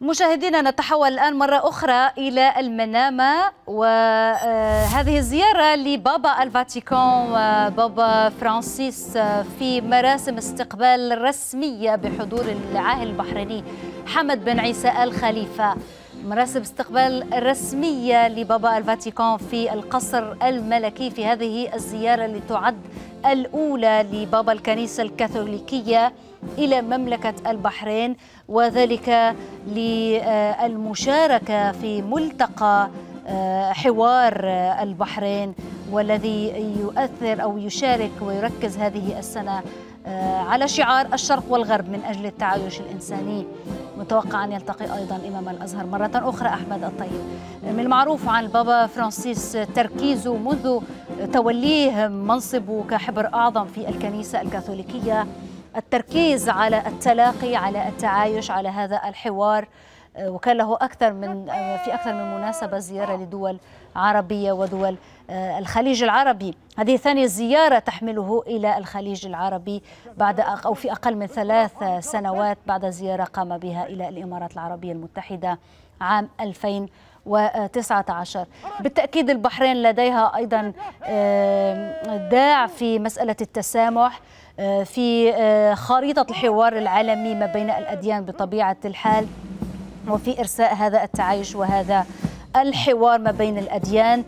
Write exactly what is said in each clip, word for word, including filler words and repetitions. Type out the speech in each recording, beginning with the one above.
مشاهدينا، نتحول الآن مرة أخرى إلى المنامة، وهذه الزيارة لبابا الفاتيكان وبابا فرانسيس في مراسم استقبال رسمية بحضور العاهل البحريني حمد بن عيسى آل خليفة. مراسم استقبال رسمية لبابا الفاتيكان في القصر الملكي في هذه الزيارة اللي تعد الأولى لبابا الكنيسة الكاثوليكية إلى مملكة البحرين، وذلك للمشاركة في ملتقى حوار البحرين، والذي يؤثر أو يشارك ويركز هذه السنة على شعار الشرق والغرب من أجل التعايش الإنساني. متوقع أن يلتقي أيضا إمام الأزهر مرة أخرى أحمد الطيب. من المعروف عن بابا فرانسيس تركيزه منذ توليه منصبه كحبر أعظم في الكنيسة الكاثوليكية التركيز على التلاقي، على التعايش، على هذا الحوار، وكان له أكثر من في أكثر من مناسبة زيارة لدول عربية ودول الخليج العربي. هذه ثانية زيارة تحمله إلى الخليج العربي بعد أو في أقل من ثلاث سنوات بعد زيارة قام بها إلى الإمارات العربية المتحدة عام ألفين وتسعة عشر. بالتأكيد البحرين لديها أيضا داع في مسألة التسامح، في خريطة الحوار العالمي ما بين الأديان بطبيعة الحال، وفي إرساء هذا التعايش وهذا الحوار ما بين الأديان.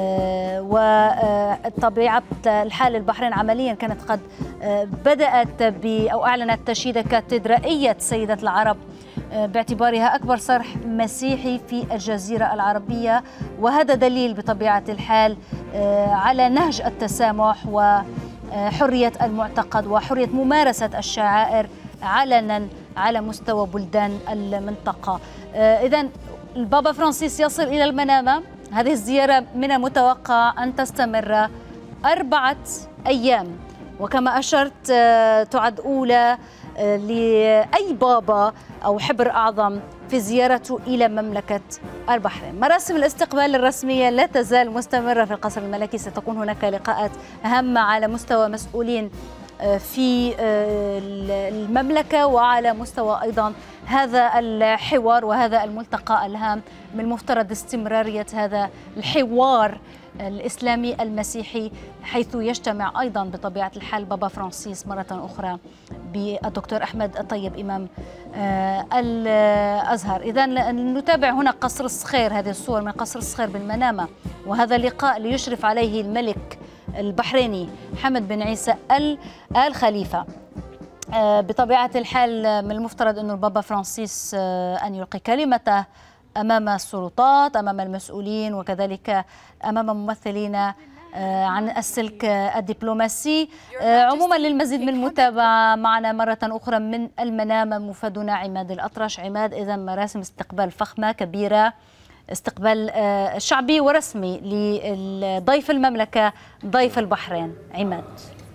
وطبيعة الحال البحرين عمليا كانت قد بدأت ب أو أعلنت تشييد كاتدرائية سيدة العرب باعتبارها أكبر صرح مسيحي في الجزيرة العربية، وهذا دليل بطبيعة الحال على نهج التسامح وحرية المعتقد وحرية ممارسة الشعائر علنا على مستوى بلدان المنطقة. إذن البابا فرانسيس يصل إلى المنامة. هذه الزيارة من المتوقع أن تستمر أربعة أيام، وكما أشرت تعد أولى لأي بابا أو حبر أعظم في زيارته إلى مملكة البحرين. مراسم الاستقبال الرسمية لا تزال مستمرة في القصر الملكي. ستكون هناك لقاءات هامة على مستوى مسؤولين في المملكة وعلى مستوى أيضا هذا الحوار وهذا الملتقى الهام. من المفترض استمرارية هذا الحوار الإسلامي المسيحي، حيث يجتمع أيضا بطبيعة الحال بابا فرانسيس مرة أخرى بالدكتور أحمد الطيب إمام الأزهر. إذن نتابع هنا قصر الصخير، هذه الصور من قصر الصخير بالمنامة، وهذا اللقاء ليشرف عليه الملك البحريني حمد بن عيسى آل خليفة. بطبيعة الحال من المفترض أن البابا فرانسيس أن يلقي كلمته أمام السلطات، أمام المسؤولين، وكذلك أمام ممثلين عن السلك الدبلوماسي. عموما للمزيد من المتابعة معنا مرة أخرى من المنامة مفادنا عماد الأطرش. عماد، إذا مراسم استقبال فخمة كبيرة، استقبال شعبي ورسمي لضيف المملكة ضيف البحرين. عماد.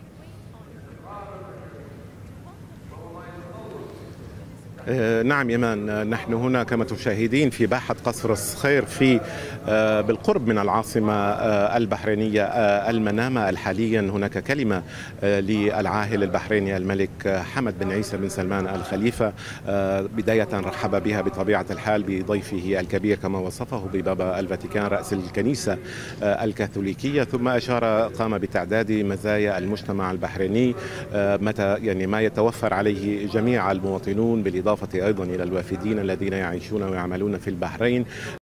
نعم إيمان، نحن هنا كما تشاهدين في باحة قصر الصخير في بالقرب من العاصمة البحرينية المنامة. حاليا هناك كلمة للعاهل البحريني الملك حمد بن عيسى بن سلمان آل خليفة. بداية رحب بها بطبيعة الحال بضيفه الكبير كما وصفه ببابا الفاتيكان رأس الكنيسة الكاثوليكية، ثم أشار قام بتعداد مزايا المجتمع البحريني متى يعني ما يتوفر عليه جميع المواطنون، بالإضافة أيضا إلى الوافدين الذين يعيشون ويعملون في البحرين.